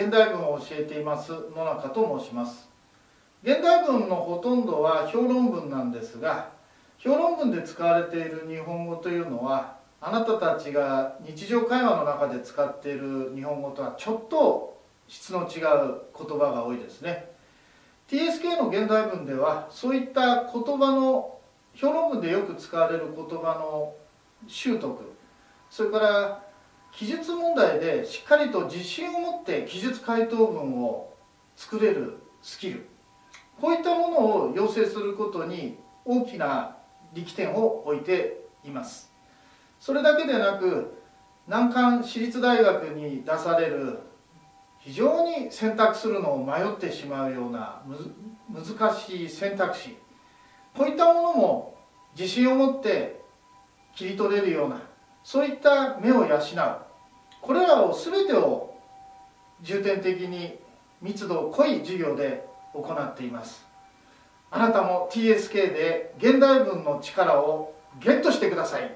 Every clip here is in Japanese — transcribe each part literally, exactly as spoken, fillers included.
現代文を教えています野中と申します。現代文のほとんどは評論文なんですが、評論文で使われている日本語というのは、あなたたちが日常会話の中で使っている日本語とはちょっと質の違う言葉が多いですね。 ティーエスケー の現代文ではそういった言葉の評論文でよく使われる言葉の習得、それから記述問題でしっかりと自信を持って記述回答文を作れるスキル、こういったものを養成することに大きな力点を置いています。それだけでなく、難関私立大学に出される非常に選択するのを迷ってしまうようなむず難しい選択肢、こういったものも自信を持って切り取れるような、そういった目を養う、これらを全てを重点的に密度濃い授業で行っています。あなたも ティーエスケー で現代文の力をゲットしてください。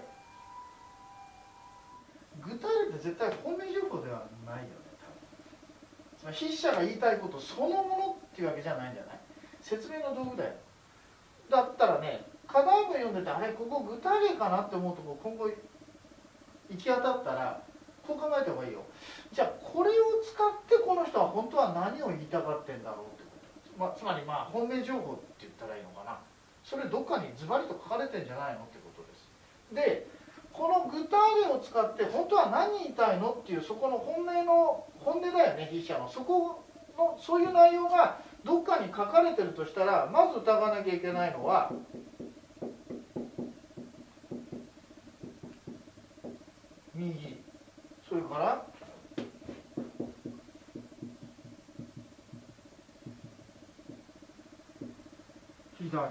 具体例って絶対本命情報ではないよね。多分筆者が言いたいことそのものっていうわけじゃないんじゃない？説明の道具だよ。だったらね、課題文読んでて、あれここ具体例かなって思うとこ今後行き当たったらこう考えた方がいいよ。じゃあこれを使ってこの人は本当は何を言いたがってんだろうってこと、まあ、つまりまあ本命情報って言ったらいいのかな、それどっかにズバリと書かれてんじゃないのってことです。でこの具体例を使って本当は何言いたいのっていう、そこの本音の本音だよね、筆者のそこのそういう内容がどっかに書かれてるとしたら、まず疑わなきゃいけないのは右、それから左。ちょ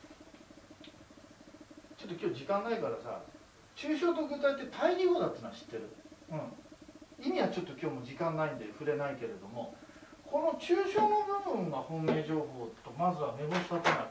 っと今日時間ないからさ、抽象と具体って対義語だってのは知ってる、うん、意味はちょっと今日も時間ないんで触れないけれども、この抽象の部分が本命情報とまずは目星立てなきゃ。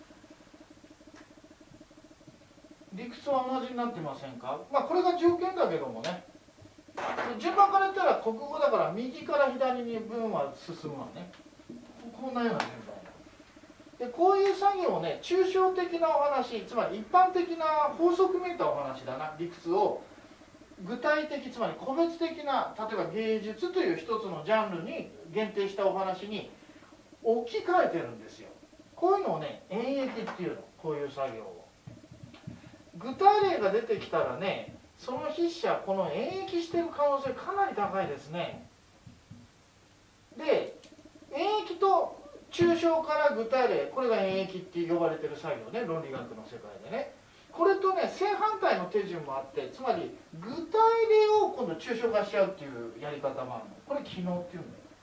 理屈は同じになってませんか？まあこれが条件だけどもね、順番から言ったら国語だから右から左に文は進むわね。こんなような順番で、こういう作業をね、抽象的なお話、つまり一般的な法則めいたお話だな、理屈を具体的、つまり個別的な、例えば芸術という一つのジャンルに限定したお話に置き換えてるんですよ。こういうのをね、演繹っていうの、こういう作業を。具体例が出てきたらね、その筆者、この演繹している可能性かなり高いですね。で、演繹と抽象から具体例、これが演繹って呼ばれてる作業ね、論理学の世界でね。これとね、正反対の手順もあって、つまり具体例を今度抽象化しちゃうっていうやり方もあるの。これ機能っていうんだよ。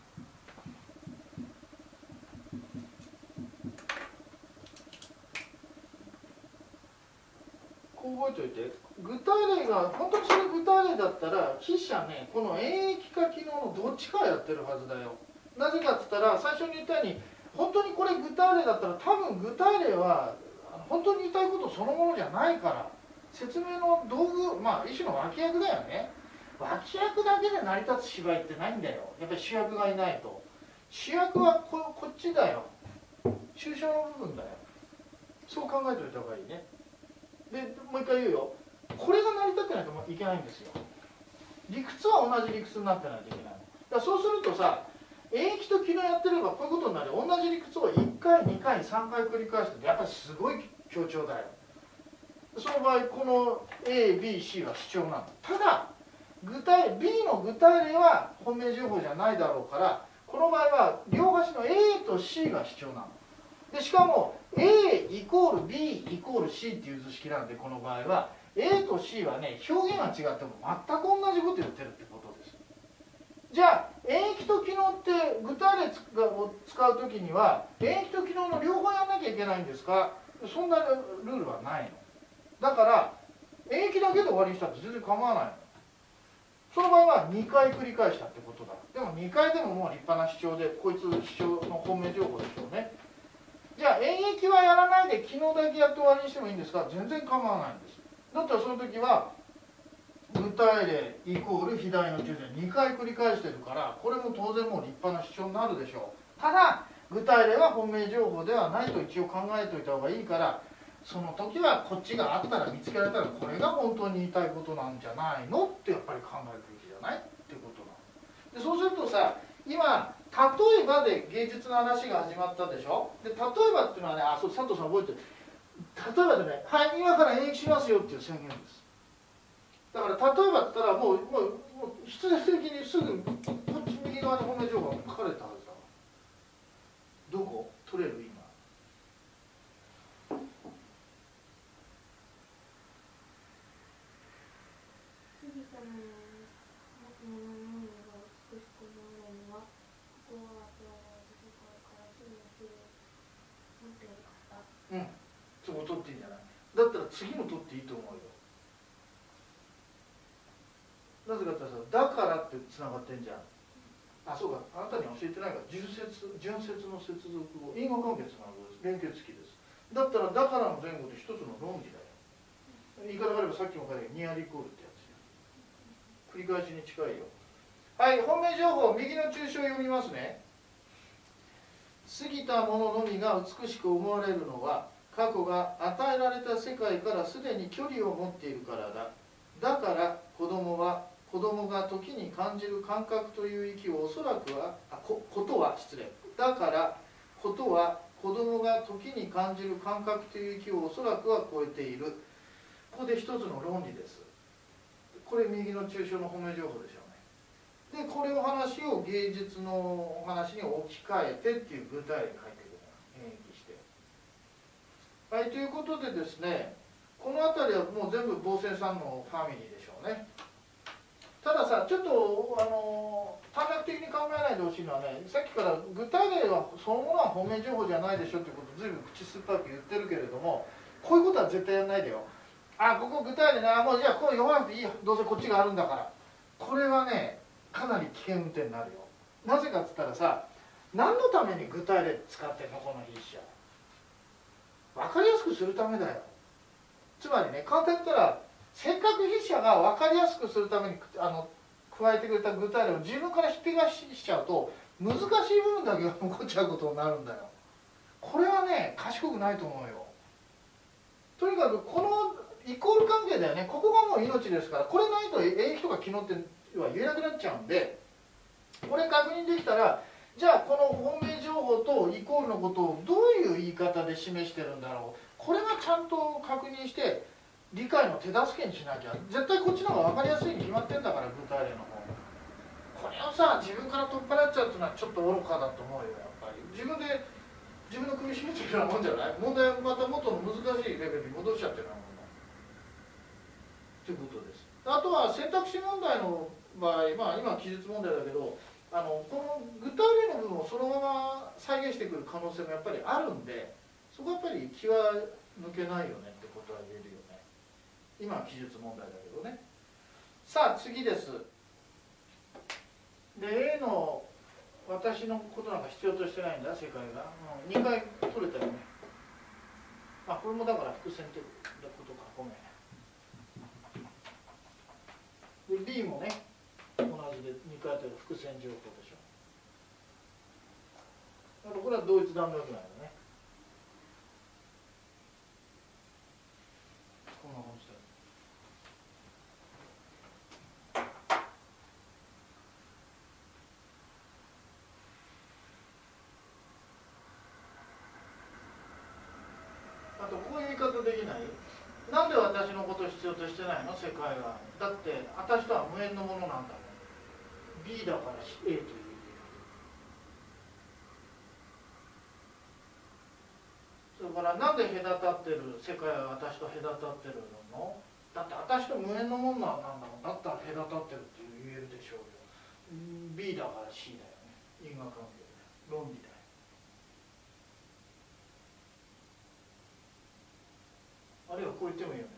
こう覚えておいて、具体例が本当にそれ具体例だったら、筆者ね、この演繹か機能のどっちかやってるはずだよ。なぜかっつったら、最初に言ったように、本当にこれ具体例だったら、多分具体例は本当に言いたいことそのものじゃないから、説明の道具、まあ一種の脇役だよね。脇役だけで成り立つ芝居ってないんだよ。やっぱり主役がいないと。主役は こ, こっちだよ。抽象の部分だよ。そう考えておいた方がいいね。でもう一回言うよ、これが成り立ってないといけないんですよ。理屈は同じ理屈になってないといけない。だからそうするとさ、演繹と機能やってればこういうことになる。同じ理屈をいっかいにかいさんかい繰り返すとやっぱりすごい強調だよ。その場合この エービーシー は主張なの。ただ具体 B の具体例は本命情報じゃないだろうから、この場合は両端の A と C が主張なの。でしかも A イコール B イコール C っていう図式なんで、この場合は A と C はね、表現が違っても全く同じこと言ってるってことです。じゃあ演繹と機能って具体例を使うときには演繹と機能の両方やんなきゃいけないんですか？そんなルールはないの。だから演繹だけで終わりにしたって全然構わないの。その場合はにかい繰り返したってことだ。でもにかいでももう立派な主張で、こいつ主張の本命情報でしょうね。じゃあ演繹はやらないで機能だけやって終わりにしてもいいんですか？全然構わないんです。だったらその時は具体例イコール肥大の抽象にかい繰り返してるから、これも当然もう立派な主張になるでしょう。ただ具体例は本命情報ではないと一応考えておいた方がいいから、その時はこっちがあったら見つけられたらこれが本当に言いたいことなんじゃないのってやっぱり考えるべきじゃないってことなの。でそうするとさ、今例えばで芸術の話が始まったでしょ。で例えばっていうのはね、あ、そう佐藤さん覚えてる。例えばでね、はい、今から演劇しますよっていう宣言です。だから例えばって言ったらもう、もう、もう必然的にすぐこっち右側に本命情報が書かれたはずだわ。どこ取れる今。うん、そこ取っていいんじゃない。だったら次も取っていいと思うよ。なぜかって言ったらさ、だからってつながってんじゃん。あ、そうか、あなたに教えてないから、順接順接の接続語、因果関係つながるです。連結付きです。だったらだからの前後で一つの論理だよ。言い方があればさっきも書いたニアリコールってやつよ。繰り返しに近いよ。はい、本命情報、右の抽象を読みますね。過ぎたもののみが美しく思われるのは、過去が与えられた世界からすでに距離を持っているからだ。だから子供は子供が時に感じる感覚という域をおそらくはあこことは失礼だからことは子供が時に感じる感覚という域をおそらくは超えている。ここで一つの論理です。これ右の抽象の褒め情報でしょうね。でこれを話を芸術の話に置き換えてっていう具体例に書いてくる演繹して。はい、ということでですね、この辺りはもう全部傍線さんのファミリーでしょうね。たださ、ちょっとあの短絡的に考えないでほしいのはね、さっきから具体例はそのものは本命情報じゃないでしょっていうことを随分口酸っぱく言ってるけれども、こういうことは絶対やらないでよ。あ、ここ具体例な、もうじゃあこう読まなくていいよ、どうせこっちがあるんだから。これはね、かなり危険運転になるよ。なぜかっつったらさ、何のために具体例使ってんのこの筆者。分かりやすくするためだよ。つまりね、簡単に言ったら、せっかく筆者が分かりやすくするためにあの加えてくれた具体例を自分から引き出しちゃうと、難しい部分だけが残っちゃうことになるんだよ。これはね、賢くないと思うよ。とにかくこのイコール関係だよね。ここがもう命ですから、これないと演疫とか機能っては言えなくなっちゃうんで、これ確認できたら、じゃあこの本命情報とイコールのことをどういう言い方で示してるんだろう、これはちゃんと確認して理解の手助けにしなきゃ。絶対こっちの方が分かりやすいに決まってんだから、具体例の方。これをさ、自分から取っ払っちゃうっていうのはちょっと愚かだと思うよ。やっぱり自分で自分の首絞めてるようなもんじゃない。問題はまた元の難しいレベルに戻しちゃってるようなもんだということです。あとは選択肢問題の場合、まあ今は記述問題だけど、あのこの具体例の部分をそのまま再現してくる可能性もやっぱりあるんで、そこはやっぱり気は抜けないよねってことは言えるよね。今は記述問題だけどね。さあ次です。で A の私のことなんか必要としてないんだ世界が、うん、にかい取れたよね。まあこれもだから伏線ってことか。ごめん。で B もね同じでにかい取る伏線情報でしょ。だからこれは同一段落なんだね。こんな感じだ。あとこういう言い方できない？なんで私のことを必要としてないの世界は。だって私とは無縁のものなんだもん。 B だから A という。それからなんで隔たってる世界は私と隔たってるの？だって私と無縁のものなんだもん。だったら隔たってるって言えるでしょうよ。 B だから C だよね。因果関係だよ。論理だよ。あるいはこう言ってもいいよね。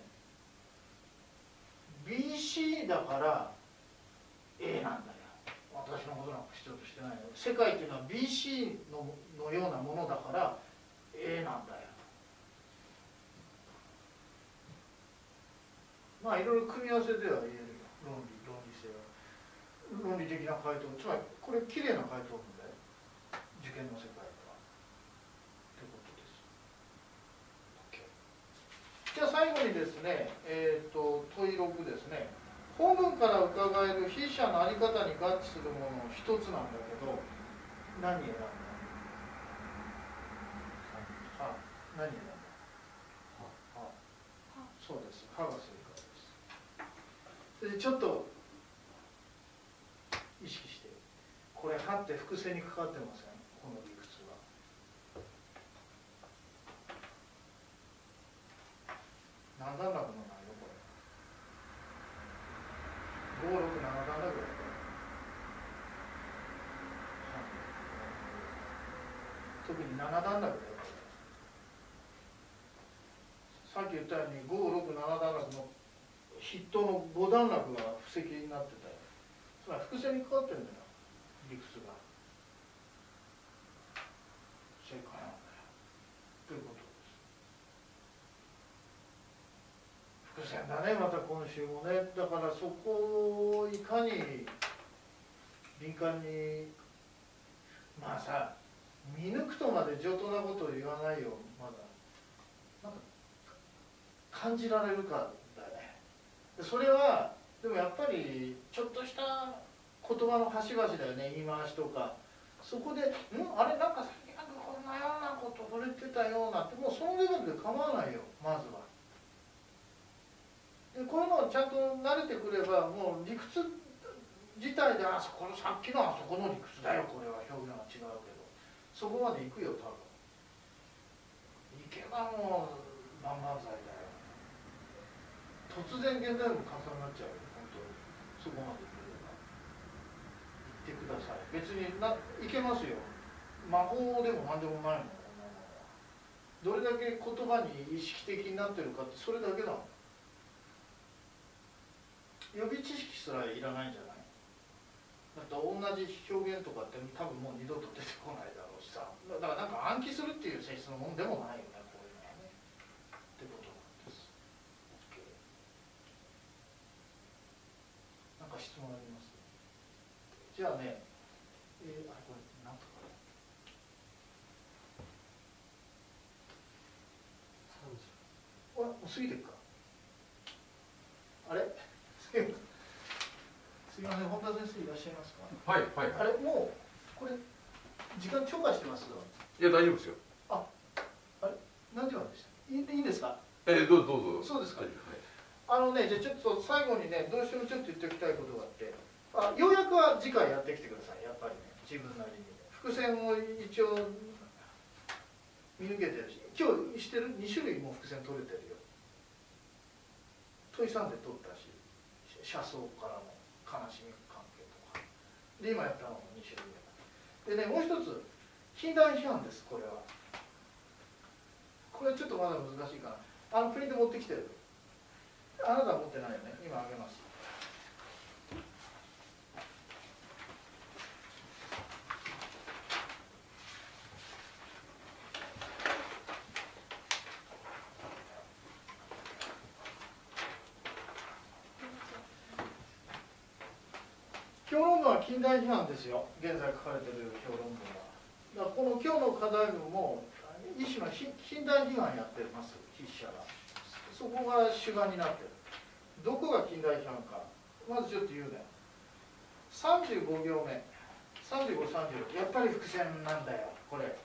ビーシー だから A なんだよ。私のことなんか必要としてないよ。世界っていうのは ビーシー の, のようなものだから A なんだよ。まあいろいろ組み合わせでは言えるよ。 論理論理性は論理的な回答、つまりこれきれいな回答文だよ、受験の世界ではということです。 OK。 じゃあ最後にですね、えー、と問いろくですね。本文から伺える筆者の在り方に合致するものの一つなんだけど、何選んだ？あ、何選んだ？は、そうです。はが正解です。でちょっと意識して、これはって伏線にかかってません？この理屈は。何段落の内容これ。ご、ろく、なな段落ぐらい。特になな段落だよ。さっき言ったようにご、ろく、なな段落の筆頭のご段落が布石になってたよ。つまり伏線にかかってるんだよ、理屈が。正解なんだよということです。伏線だね、また今週もね。だからそこをいかに敏感に、まあさ、見抜くとまで上等なことを言わないよ、まだ。なんか感じられるかだよね。それはでもやっぱりちょっとした言葉の端々だよね、言い回しとか。そこで「んあれなんかさっきなんかこんなようなこと触れてたような」って、もうそのレベルで構わないよ、まずは。でこういうのをちゃんと慣れてくれば、もう理屈自体で「あそこのさっきのあそこの理屈だよ、これは表現は違うけど」そこまで行くよ多分。行けばもう万々歳だよ。突然現代文簡単になっちゃうよ、本当に。そこまで行ければ言ってください。別にないけますよ。魔法でも何でもないもん、こんなものは。どれだけ言葉に意識的になってるかってそれだけだもん。予備知識すらいらないんじゃない？だって同じ表現とかって多分もう二度と出てこないだろうしさ。だからなんか暗記するっていう性質のもんでもないよね、こういうのはね。ってことなんです。 OK。 なんか質問あります？じゃあね、えー、あこれなんとかあれもう過ぎてるか。あれすいません、本田先生いらっしゃいますか？ はいはい、はい、 あれもうこれ時間超過してます？ いや大丈夫ですよ。 あ、あれ何時まででした？いいいいんですか？ えー、どうぞどうぞ。 そうですか。 はい、 あのね、じゃあちょっと最後にね、どうしてもちょっと言っておきたいことがあって、あ、ようやくは次回やってきてください、やっぱりね、自分なりに。伏線を一応見抜けてるし、今日してるに種類も伏線取れてるよ。問いさんで取ったし、車窓からの悲しみ関係とか。で、今やったのもに種類目。でね、もう一つ、近代批判です、これは。これちょっとまだ難しいかな。あのプリント持ってきてる。あなたは持ってないよね。今あげます。評論文は近代批判ですよ。現在書かれている評論文は。だからこの今日の課題文も一種の近代批判やってます、筆者が。そこが主眼になってる。どこが近代批判か。まずちょっと言うね。さんじゅうご行目。さんじゅうご、さんじゅうろく。やっぱり伏線なんだよ、これ。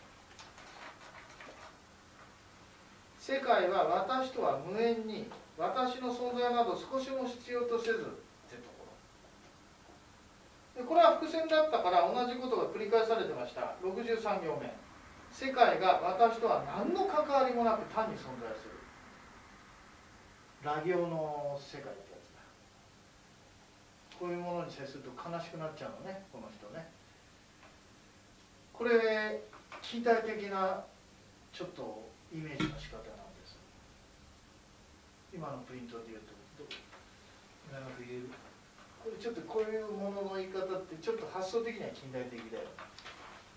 世界は私とは無縁に、私の存在など少しも必要とせずってところ。でこれは伏線だったから同じことが繰り返されてました。ろくじゅうさん行目。世界が私とは何の関わりもなく単に存在する。裸行の世界ってやつだ。こういうものに接すると悲しくなっちゃうのね、この人ね。これ近代的なちょっとイメージの仕方なんです。今のプリントで言うと長く言える。これちょっとこういうものの言い方ってちょっと発想的には近代的だよ。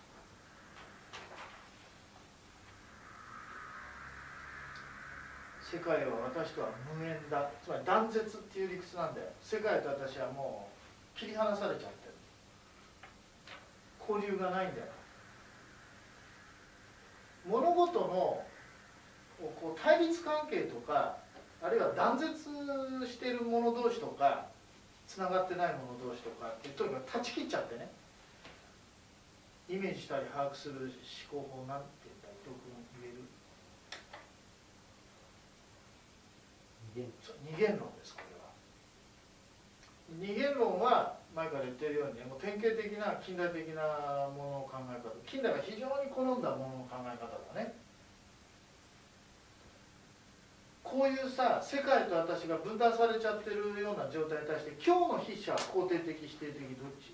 世世界は私とは無縁だ、つまり断絶っていう理屈なんだよ。世界と私はもう切り離されちゃってる、交流がないんだよ。物事のこう対立関係とか、あるいは断絶している者同士とかつながってない者同士とかってとにかく断ち切っちゃってね、イメージしたり把握する思考法なんて言ったらどう言える？二元論です。これは二元論は前から言ってるように、ね、もう典型的な近代的なものの考え方、近代が非常に好んだものの考え方だね。こういうさ、世界と私が分断されちゃってるような状態に対して、今日の筆者は肯定的否定的どっち？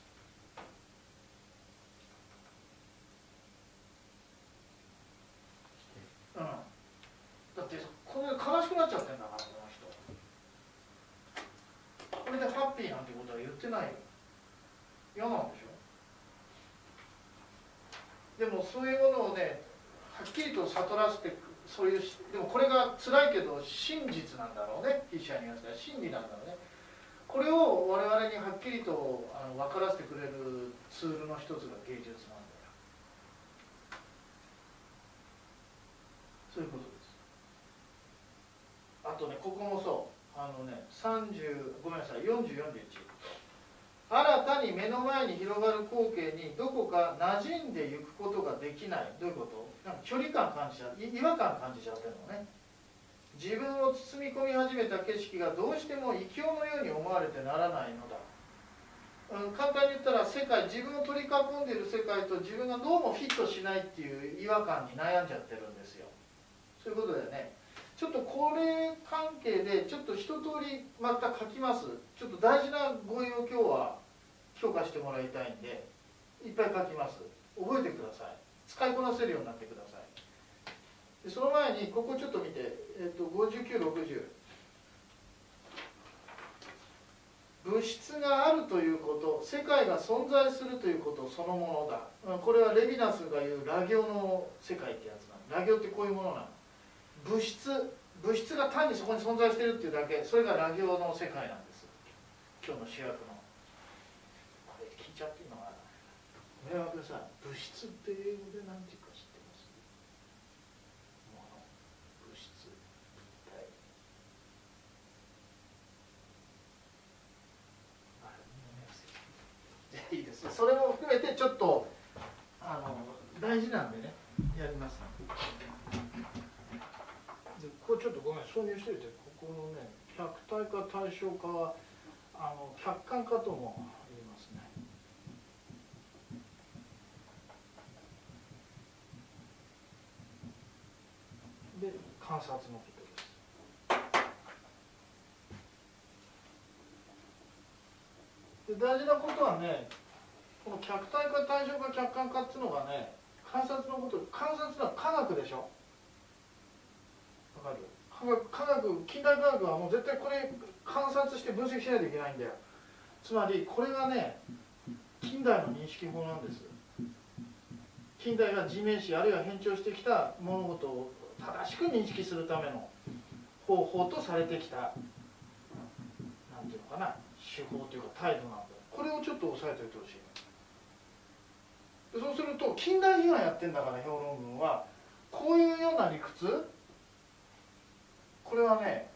うん、だってこれで悲しくなっちゃってんだから、この人。これでハッピーなんてことは言ってないよ。嫌なんでしょ。でもそういうものをね、はっきりと悟らせて、そういう、でもこれが辛いけど真実なんだろうね、筆者に言わせたら真理なんだろうね。これを我々にはっきりとあの分からせてくれるツールの一つが芸術なんだよ。そういうことです。あとね、ここもそう、あのね、さんじゅう、ごめんなさい、よんじゅう、よんじゅういち。新たに目の前に広がる光景にどこか馴染んでいくことができない。どういうこと？なんか距離感感じちゃう、違和感感じちゃってるのね。自分を包み込み始めた景色がどうしても異教のように思われてならないのだ。うん、簡単に言ったら世界、自分を取り囲んでいる世界と自分がどうもフィットしないっていう違和感に悩んじゃってるんですよ。そういうことだよね。ちょっとこれ関係でちょっと一通りまた書きます。ちょっと大事な語彙を今日は評価してもらいたいんで、いっぱい書きます。覚えてください。使いこなせるようになってください。でその前にここちょっと見て、えっと、ごじゅうきゅう、ろくじゅう。物質があるということ、世界が存在するということそのものだ。これはレヴィナスが言うラ行の世界ってやつなの。ラ行ってこういうものなの。物質、物質が単にそこに存在しているっていうだけ、それがラ行の世界なんです。今日の主役の。これ聞いちゃっていいのかな。迷惑でさ、物質って英語で何て言うか知ってます？もの、物質、物体。あれ、いいです。それも含めてちょっとあの大事なんでね、やります。これちょっとごめん、挿入しておいて、ここのね、客体化対象化はあの客観化とも言いますね。で、観察のことです。で、大事なことはね、この客体化対象化客観化っていうのがね、観察のこと、観察は科学でしょ。わかる？科学、科学、近代科学はもう絶対これ観察して分析しないといけないんだよ。つまりこれがね、近代の認識法なんです。近代が地面師あるいは変調してきた物事を正しく認識するための方法とされてきた、なんていうのかな、手法というか態度なんだ。これをちょっと押さえておいてほしい。そうすると近代批判やってんだから評論文はこういうような理屈、これはね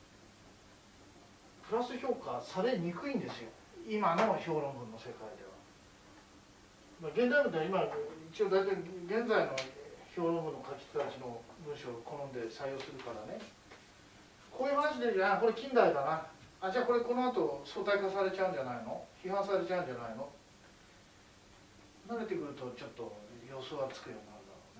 プラス評価されにくいんですよ、今の評論文の世界では。まあ、現代文では今一応大体現在の評論文の書き手たちの文章を好んで採用するからね、こういう話で、あ、これ近代だな、あ、じゃあこれこの後相対化されちゃうんじゃないの、批判されちゃうんじゃないの、慣れてくるとちょっと予想はつくようになるだろ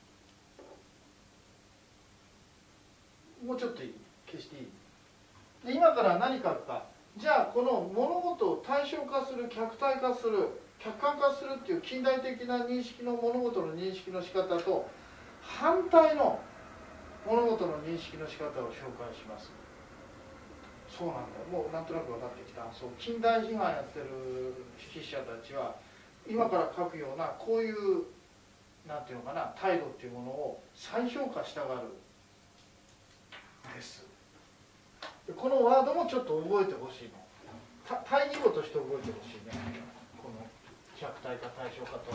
うね。もうちょっといい、消していい。で今から何書くか、じゃあこの物事を対象化する、客体化する、客観化するっていう近代的な認識の物事の認識の仕方と反対の物事の認識の仕方を紹介します。そうなんだよ、もうなんとなく分かってきた。そう、近代批判やってる筆者たちは今から書くようなこういうなんていうのかな態度っていうものを再評価したがる。 です。でこのワードもちょっと覚えてほしいの。対義語として覚えてほしいね。この客体か対象かとは。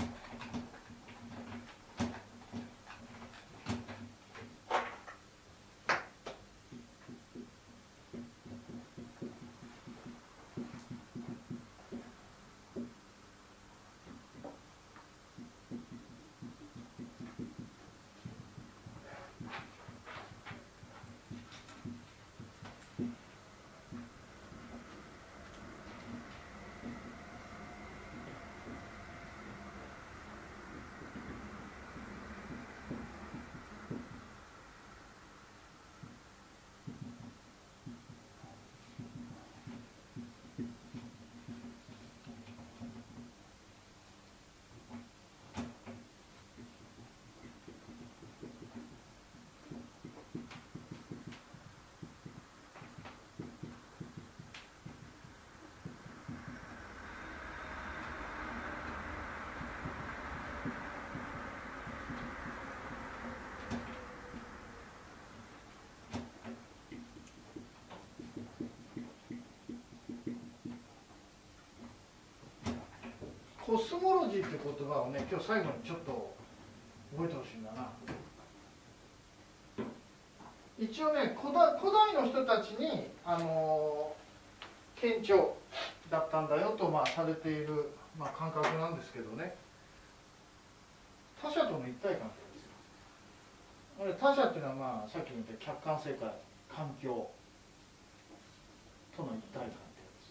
コスモロジーって言葉をね、今日最後にちょっと覚えてほしいんだな。一応ね、古代、古代の人たちに、あのー、顕著だったんだよと、まあ、されている、まあ、感覚なんですけどね。他者との一体感って言うんですよ。他者っていうのは、まあ、さっき言った客観世界、環境との一体感って言うんです。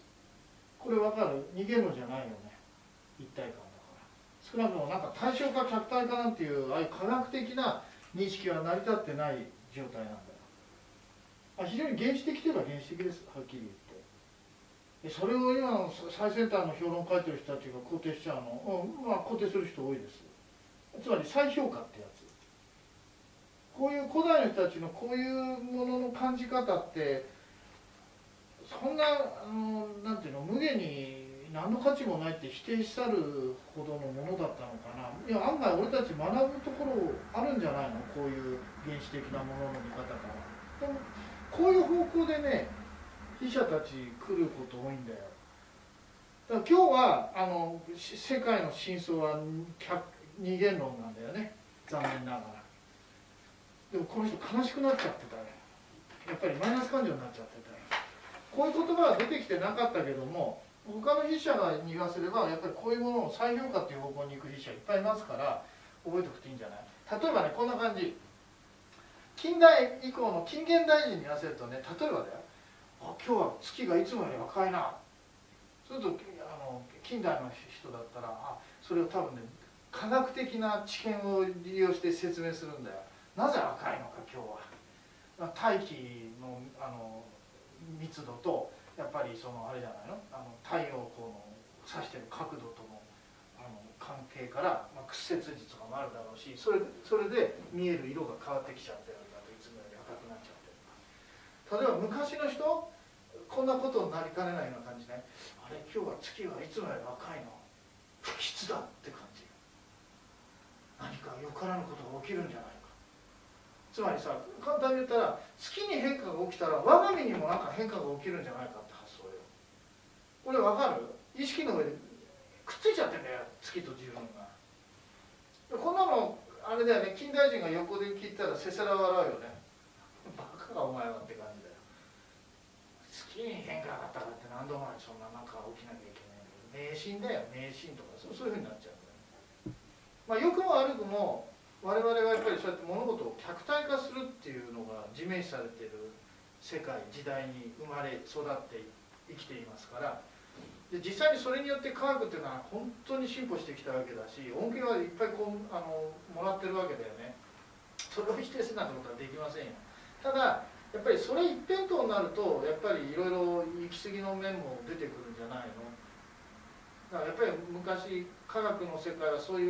これ分かる？逃げるのじゃないよね。一体感だから。少なくともなんか対象か客体かなんていうああいう科学的な認識は成り立ってない状態なんだよ。あ、非常に原始的といえば原始的です、はっきり言って。それを今の最先端の評論を書いてる人たちが肯定しちゃうの、うん、まあ肯定する人多いです。つまり再評価ってやつ。こういう古代の人たちのこういうものの感じ方ってそんなあのなんていうの無限に何の価値もないって否定し去るほどのものだったのかな。いや案外俺たち学ぶところあるんじゃないの、こういう原始的なものの見方から。でもこういう方向でね筆者たち来ること多いんだよ。だから今日はあの世界の真相は二元論なんだよね、残念ながら。でもこの人悲しくなっちゃってたよ。やっぱりマイナス感情になっちゃってたよ。こういう言葉は出てきてなかったけども、他の筆者が言わせればやっぱりこういうものを再評価っていう方向に行く筆者いっぱいいますから覚えておくといいんじゃない。例えばねこんな感じ。近代以降の近現代人に言わせるとね、例えばだよ、あ今日は月がいつもより赤いな。そうするとあの近代の人だったらあそれを多分ね科学的な知見を利用して説明するんだよ。なぜ赤いのか今日は。大気のあの密度とやっぱりそのあれじゃないの、あの太陽光の指してる角度とのあの関係から、まあ、屈折率とかもあるだろうし、それそれで見える色が変わってきちゃってるんだと、いつもより赤くなっちゃってる。例えば昔の人こんなことになりかねないような感じね。あれ今日は月はいつもより赤いの、不吉だって感じ。何かよからぬことが起きるんじゃないか。つまりさ、簡単に言ったら月に変化が起きたら我が身にもなんか変化が起きるんじゃないかって発想よ。これわかる？意識の上でくっついちゃってんだよ、月と自分が。こんなのあれだよね、近代人が横で聞いたらせせら笑うよね。バカがお前はって感じだよ。月に変化があったからって何度もそんななんか起きなきゃいけない。迷信だよ、迷信とかそういうふうになっちゃうんだよ。まあ良くも悪くも我々はやっぱりそうやって物事を客体化するっていうのが自明視されている世界時代に生まれ育って生きていますから、で実際にそれによって科学っていうのは本当に進歩してきたわけだし、恩恵はいっぱいこうあのもらってるわけだよね。それを否定するなんてことはできませんよ。ただやっぱりそれ一辺倒になるとやっぱりいろいろ行き過ぎの面も出てくるんじゃないの。だからやっぱり昔科学の世界はそういう、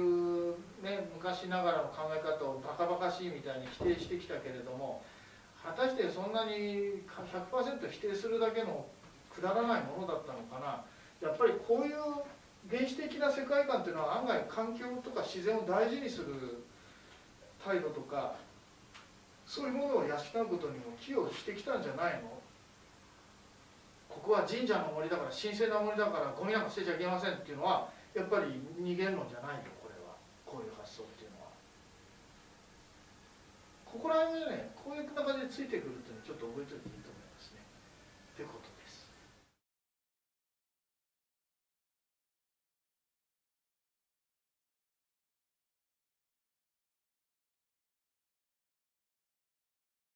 ね、昔ながらの考え方をバカバカしいみたいに否定してきたけれども、果たしてそんなに ひゃくパーセント 否定するだけのくだらないものだったのかな。やっぱりこういう原始的な世界観っていうのは案外環境とか自然を大事にする態度とかそういうものを養うことにも寄与してきたんじゃないの。ここは神社の森だから神聖な森だからゴミなんか捨てちゃいけませんっていうのはやっぱり二元論じゃないと、これはこういう発想っていうのは。ここら辺でねこういう中でついてくるっていうのをちょっと覚えておいていいと思いますね。ということ